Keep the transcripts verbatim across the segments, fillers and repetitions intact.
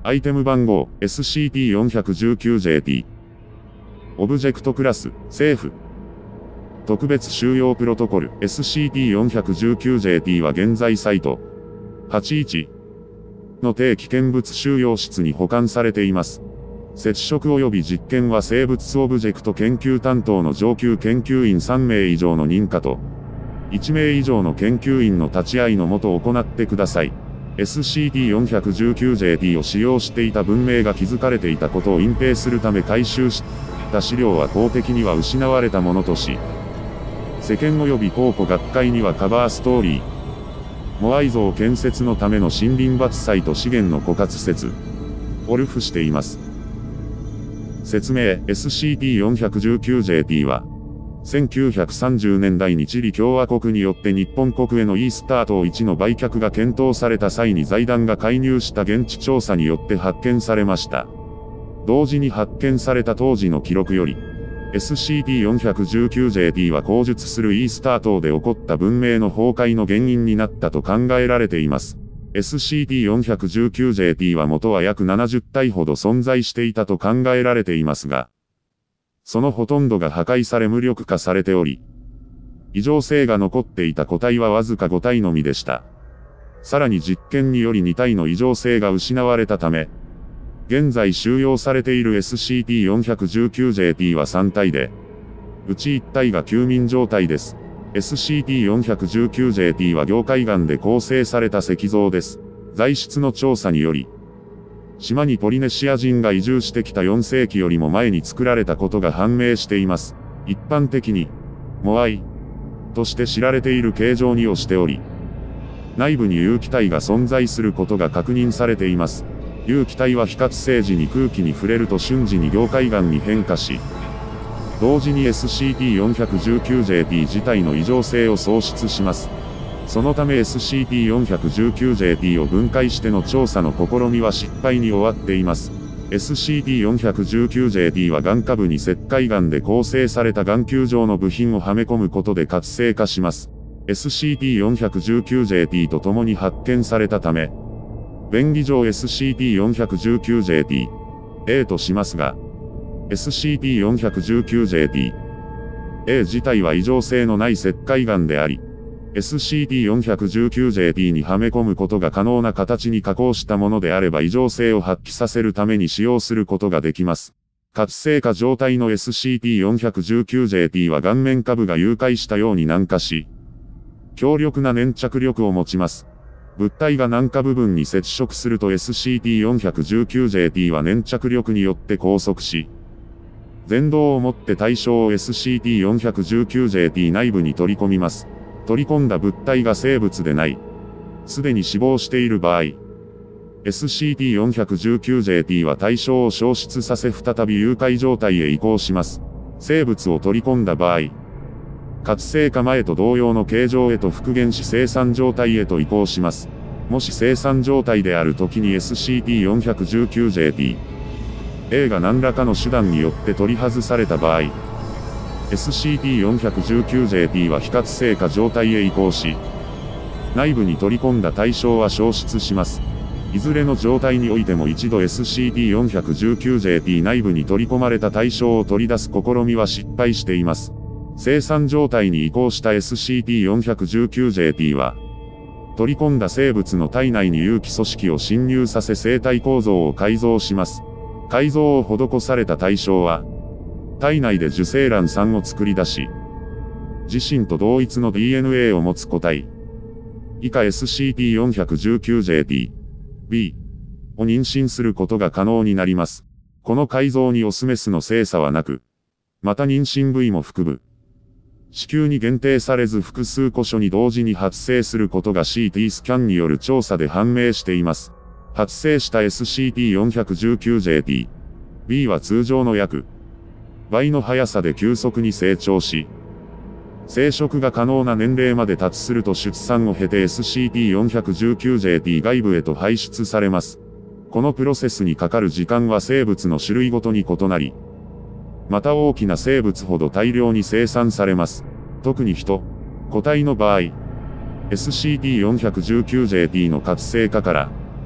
アイテム番号 エスシーティーよんひゃくじゅうきゅうジェーティー。オブジェクトクラス、セーフ。特別収容プロトコル エスシーティーよんひゃくじゅうきゅうジェーティー は現在サイトはちじゅういちの低危険物収容室に保管されています。接触及び実験は生物オブジェクト研究担当の上級研究員さんめい以上の認可と、いちめい以上の研究員の立ち会いのもと行ってください。エスシーティーよんひゃくじゅうきゅうジェーティー を使用していた文明が築かれていたことを隠蔽するため回収した資料は公的には失われたものとし、世間及び考古学会にはカバーストーリー、モアイ像建設のための森林伐採と資源の枯渇説をルフしています。説明 エスシーティーよんひゃくじゅうきゅうジェーティー は、せんきゅうひゃくさんじゅうねんだいにチリ共和国によって日本国へのイースター島いちの売却が検討された際に財団が介入した現地調査によって発見されました。同時に発見された当時の記録より、エスシーティーよんひゃくじゅうきゅうジェーティー は口述するイースター島で起こった文明の崩壊の原因になったと考えられています。エスシーティーよんひゃくじゅうきゅうジェーティー は元は約ななじゅったいほど存在していたと考えられていますが、そのほとんどが破壊され無力化されており、異常性が残っていた個体はわずかごたいのみでした。さらに実験によりにたいの異常性が失われたため、現在収容されている エスシーティーよんひゃくじゅうきゅうジェーティー はさんたいで、うちいったいが休眠状態です。エスシーティーよんひゃくじゅうきゅうジェーティー は凝灰岩で構成された石像です。材質の調査により、島にポリネシア人が移住してきたよんせいきよりも前に作られたことが判明しています。一般的に、モアイとして知られている形状にをしており、内部に有機体が存在することが確認されています。有機体は非活性時に空気に触れると瞬時に凝灰岩に変化し、同時に エスシーティーよんひゃくじゅうきゅうジェーティー 自体の異常性を喪失します。そのため エスシーティーよんひゃくじゅうきゅうジェーティー を分解しての調査の試みは失敗に終わっています。エスシーティーよんひゃくじゅうきゅうジェーティー は岩下部に石灰岩で構成された眼球状の部品をはめ込むことで活性化します。エスシーティーよんひゃくじゅうきゅうジェーティー と共に発見されたため、便宜上 エスシーティーよんひゃくじゅうきゅうジェーティー エー としますが、エスシーティーよんひゃくじゅうきゅうジェーティー エー 自体は異常性のない石灰岩であり、エスシーティーよんひゃくじゅうきゅうジェーティー にはめ込むことが可能な形に加工したものであれば異常性を発揮させるために使用することができます。活性化状態の エスシーティーよんひゃくじゅうきゅうジェーティー は顔面下部が融解したように軟化し、強力な粘着力を持ちます。物体が軟化部分に接触すると エスシーティーよんひゃくじゅうきゅうジェーティー は粘着力によって拘束し、全動をもって対象を エスシーティーよんひゃくじゅうきゅうジェーティー 内部に取り込みます。取り込んだ物体が生物でない、すでに死亡している場合、エスシーティーよんひゃくじゅうきゅうジェーティー は対象を消失させ再び融解状態へ移行します。生物を取り込んだ場合、活性化前と同様の形状へと復元し生産状態へと移行します。もし生産状態である時に エスシーティーよんひゃくじゅうきゅうジェーティー エー が何らかの手段によって取り外された場合、エスシーティーよんひゃくじゅうきゅうジェーティー は非活性化状態へ移行し、内部に取り込んだ対象は消失します。いずれの状態においても一度 エスシーティーよんひゃくじゅうきゅうジェーティー 内部に取り込まれた対象を取り出す試みは失敗しています。生産状態に移行した エスシーティーよんひゃくじゅうきゅうジェーティー は、取り込んだ生物の体内に有機組織を侵入させ生体構造を改造します。改造を施された対象は、体内で受精卵さんを作り出し、自身と同一の ディーエヌエー を持つ個体、以下 エスシーティーよんひゃくじゅうきゅうジェーティー、ビー を妊娠することが可能になります。この改造にオスメスの性差はなく、また妊娠部位も腹部、子宮に限定されず複数個所に同時に発生することが シーティー スキャンによる調査で判明しています。発生した エスシーティーよんひゃくじゅうきゅうジェーティー、ビー は通常の約倍の速さで急速に成長し、生殖が可能な年齢まで達すると出産を経て エスシーティーよんひゃくじゅうきゅうジェーティー 外部へと排出されます。このプロセスにかかる時間は生物の種類ごとに異なり、また大きな生物ほど大量に生産されます。特に人、個体の場合、エスシーティーよんひゃくじゅうきゅうジェーティー の活性化から、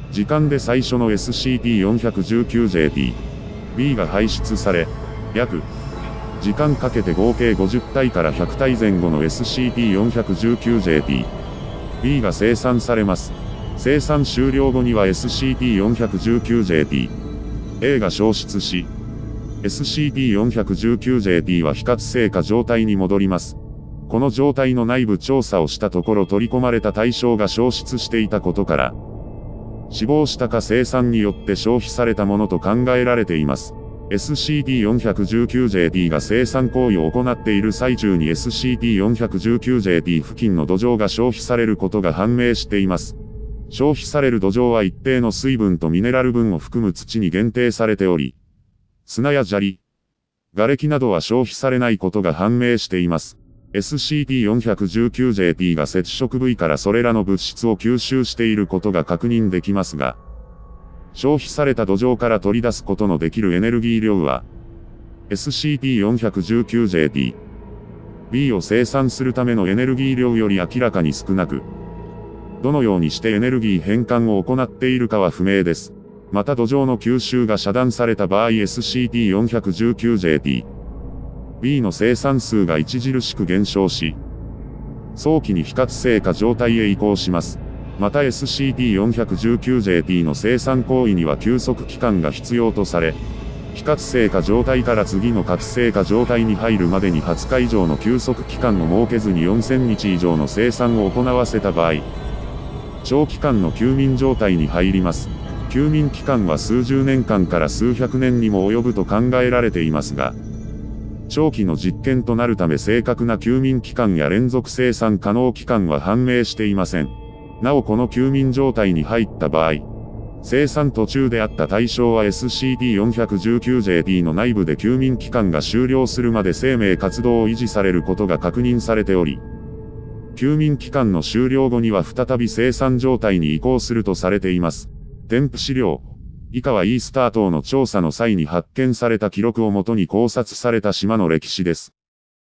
時間で最初の エスシーティーよんひゃくじゅうきゅうジェーティービー が排出され、約、時間かけて合計ごじゅったいからひゃくたい前後の エスシーティーよんひゃくじゅうきゅうジェーティービー が生産されます。生産終了後には エスシーティーよんひゃくじゅうきゅうジェーティーエー が消失し、エスシーティーよんひゃくじゅうきゅうジェーティー は非活性化状態に戻ります。この状態の内部調査をしたところ取り込まれた対象が消失していたことから、死亡したか生産によって消費されたものと考えられています。エスシーティーよんひゃくじゅうきゅうジェーティー が生産行為を行っている最中に エスシーティーよんひゃくじゅうきゅうジェーティー 付近の土壌が消費されることが判明しています。消費される土壌は一定の水分とミネラル分を含む土に限定されており、砂や砂利、瓦礫などは消費されないことが判明しています。エスシーティーよんひゃくじゅうきゅうジェーティー が接触部位からそれらの物質を吸収していることが確認できますが、消費された土壌から取り出すことのできるエネルギー量は、エスシーティーよんひゃくじゅうきゅうジェーティービー を生産するためのエネルギー量より明らかに少なく、どのようにしてエネルギー変換を行っているかは不明です。また土壌の吸収が遮断された場合 エスシーティーよんひゃくじゅうきゅうジェーティービー の生産数が著しく減少し、早期に非活性化状態へ移行します。また エスシーティーよんひゃくじゅうきゅうジェーティー の生産行為には休息期間が必要とされ、非活性化状態から次の活性化状態に入るまでにはつか以上の休息期間を設けずによんせんにち以上の生産を行わせた場合、長期間の休眠状態に入ります。休眠期間は数十年間から数百年にも及ぶと考えられていますが、長期の実験となるため正確な休眠期間や連続生産可能期間は判明していません。なおこの休眠状態に入った場合、生産途中であった対象は エスシーティーよんひゃくじゅうきゅうジェーティー の内部で休眠期間が終了するまで生命活動を維持されることが確認されており、休眠期間の終了後には再び生産状態に移行するとされています。添付資料。以下はイースター島の調査の際に発見された記録をもとに考察された島の歴史です。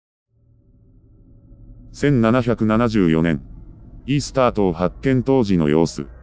せんななひゃくななじゅうよねん、イースター島発見当時の様子。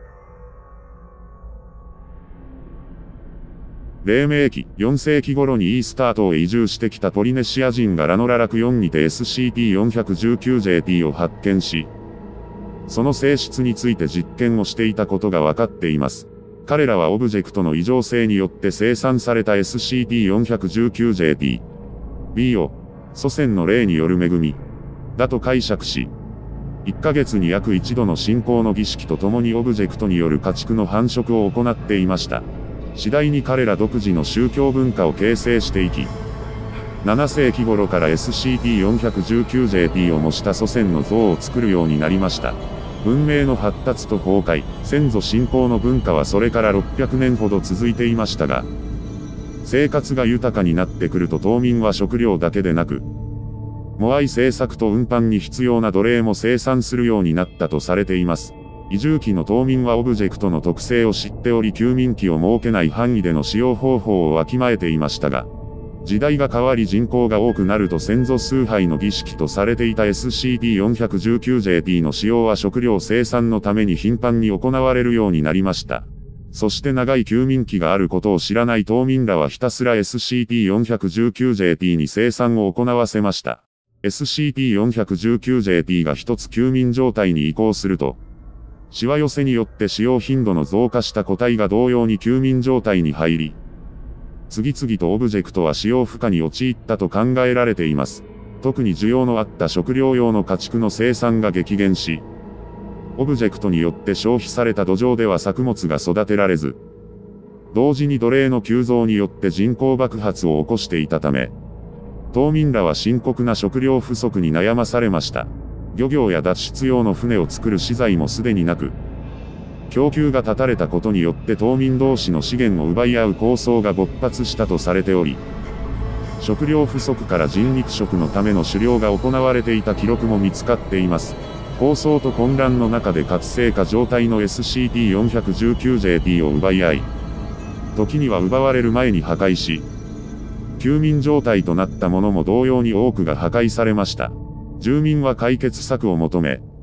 黎明期、よんせいき頃にイースター島へ移住してきたポリネシア人がラノララクよんにて エスシーティーよんひゃくじゅうきゅうジェーティー を発見し、その性質について実験をしていたことが分かっています。彼らはオブジェクトの異常性によって生産された エスシーティーよんひゃくじゅうきゅうジェーティービー を祖先の霊による恵みだと解釈し、いっかげつに約一度の信仰の儀式とともにオブジェクトによる家畜の繁殖を行っていました。次第に彼ら独自の宗教文化を形成していき、ななせいき頃から エスシーティーよんひゃくじゅうきゅうジェーティー を模した祖先の像を作るようになりました。文明の発達と崩壊、先祖信仰の文化はそれからろっぴゃくねんほど続いていましたが、生活が豊かになってくると島民は食料だけでなく、モアイ製作と運搬に必要な奴隷も生産するようになったとされています。移住期の島民はオブジェクトの特性を知っており休眠期を設けない範囲での使用方法をわきまえていましたが、時代が変わり人口が多くなると先祖崇拝の儀式とされていた エスシーティーよんひゃくじゅうきゅうジェーティー の使用は食料生産のために頻繁に行われるようになりました。そして長い休眠期があることを知らない島民らはひたすら エスシーティーよんひゃくじゅうきゅうジェーティー に生産を行わせました。エスシーティーよんひゃくじゅうきゅうジェーティー が一つ休眠状態に移行すると、しわ寄せによって使用頻度の増加した個体が同様に休眠状態に入り、次々とオブジェクトは使用不可に陥ったと考えられています。特に需要のあった食料用の家畜の生産が激減し、オブジェクトによって消費された土壌では作物が育てられず、同時に奴隷の急増によって人口爆発を起こしていたため、島民らは深刻な食料不足に悩まされました。漁業や脱出用の船を作る資材もすでになく、供給が断たれたことによって島民同士の資源を奪い合う抗争が勃発したとされており、食料不足から人肉食のための狩猟が行われていた記録も見つかっています。抗争と混乱の中で活性化状態の エスシーティーよんひゃくじゅうきゅうジェーティー を奪い合い、時には奪われる前に破壊し、休眠状態となったものも同様に多くが破壊されました。住民は解決策を求め、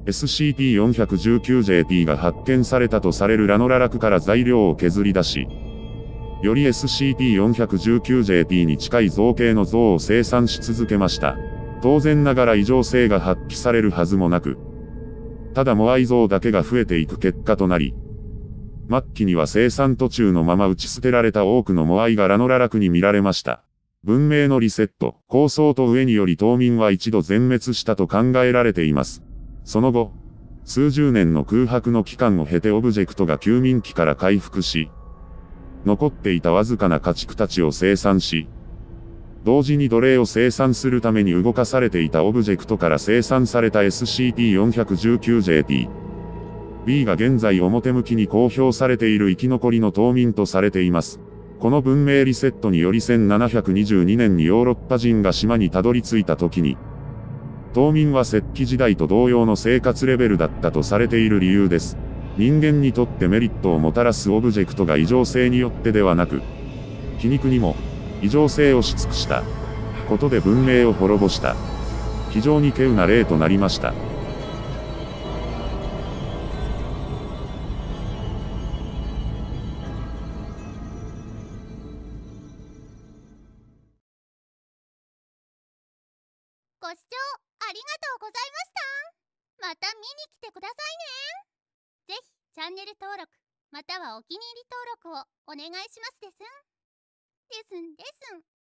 エスシーティーよんひゃくじゅうきゅうジェーティー が発見されたとされるラノララクから材料を削り出し、より エスシーティーよんひゃくじゅうきゅうジェーティー に近い造形の像を生産し続けました。当然ながら異常性が発揮されるはずもなく、ただモアイ像だけが増えていく結果となり、末期には生産途中のまま打ち捨てられた多くのモアイがラノララクに見られました。文明のリセット、構想と上により島民は一度全滅したと考えられています。その後、数十年の空白の期間を経てオブジェクトが休眠期から回復し、残っていたわずかな家畜たちを生産し、同時に奴隷を生産するために動かされていたオブジェクトから生産された エスシーティーよんひゃくじゅうきゅうジェーティー。B が現在表向きに公表されている生き残りの島民とされています。この文明リセットによりせんななひゃくにじゅうにねんにヨーロッパ人が島にたどり着いた時に、島民は石器時代と同様の生活レベルだったとされている理由です。人間にとってメリットをもたらすオブジェクトが異常性によってではなく、皮肉にも異常性をし尽くしたことで文明を滅ぼした。非常に稀有な例となりました。 ご視聴ありがとうございました。また見に来てくださいね。ぜひチャンネル登録またはお気に入り登録をお願いしますですん。ですんですん。